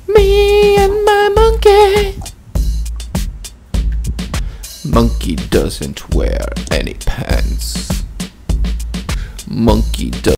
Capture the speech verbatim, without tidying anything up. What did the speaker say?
Me and my monkey. Monkey doesn't wear any pants. Monkey does